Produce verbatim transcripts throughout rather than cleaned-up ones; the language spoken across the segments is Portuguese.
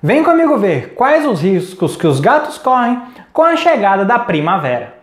Vem comigo ver quais os riscos que os gatos correm com a chegada da primavera.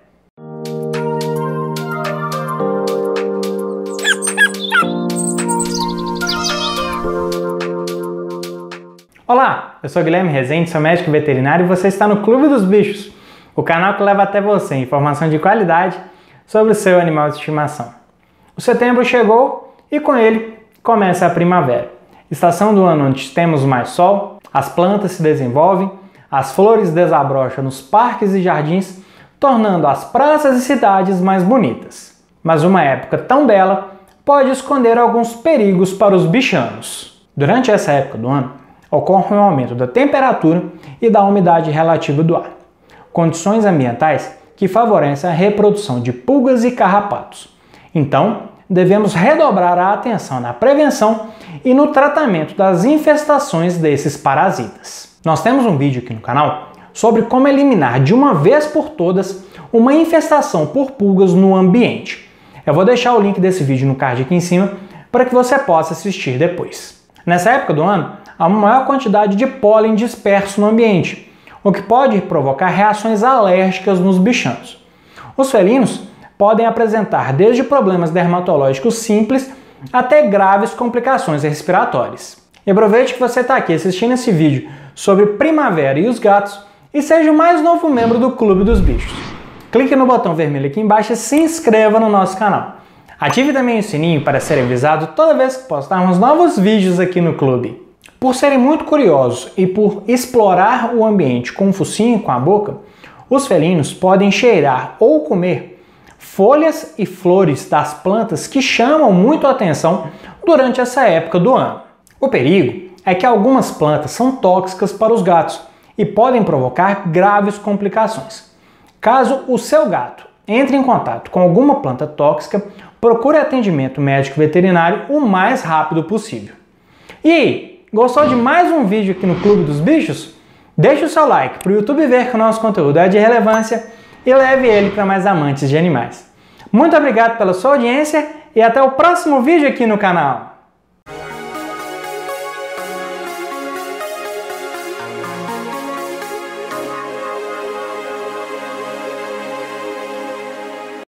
Olá, eu sou Guilherme Rezende, sou médico veterinário e você está no Clube dos Bichos, o canal que leva até você informação de qualidade sobre o seu animal de estimação. O setembro chegou e com ele começa a primavera, estação do ano onde temos mais sol, as plantas se desenvolvem, as flores desabrocham nos parques e jardins, tornando as praças e cidades mais bonitas. Mas uma época tão bela pode esconder alguns perigos para os bichanos. Durante essa época do ano, ocorre um aumento da temperatura e da umidade relativa do ar, condições ambientais que favorecem a reprodução de pulgas e carrapatos. Então, devemos redobrar a atenção na prevenção e no tratamento das infestações desses parasitas. Nós temos um vídeo aqui no canal sobre como eliminar de uma vez por todas uma infestação por pulgas no ambiente. Eu vou deixar o link desse vídeo no card aqui em cima para que você possa assistir depois. Nessa época do ano, há uma maior quantidade de pólen disperso no ambiente, o que pode provocar reações alérgicas nos bichanos. Os felinos podem apresentar desde problemas dermatológicos simples até graves complicações respiratórias. E aproveite que você está aqui assistindo esse vídeo sobre primavera e os gatos e seja o mais novo membro do Clube dos Bichos. Clique no botão vermelho aqui embaixo e se inscreva no nosso canal. Ative também o sininho para ser avisado toda vez que postarmos novos vídeos aqui no clube. Por serem muito curiosos e por explorar o ambiente com o focinho e com a boca, os felinos podem cheirar ou comer folhas e flores das plantas que chamam muito a atenção durante essa época do ano. O perigo é que algumas plantas são tóxicas para os gatos e podem provocar graves complicações. Caso o seu gato entre em contato com alguma planta tóxica, procure atendimento médico veterinário o mais rápido possível. E aí, gostou de mais um vídeo aqui no Clube dos Bichos? Deixe o seu like para o YouTube ver que o nosso conteúdo é de relevância e leve ele para mais amantes de animais. Muito obrigado pela sua audiência e até o próximo vídeo aqui no canal.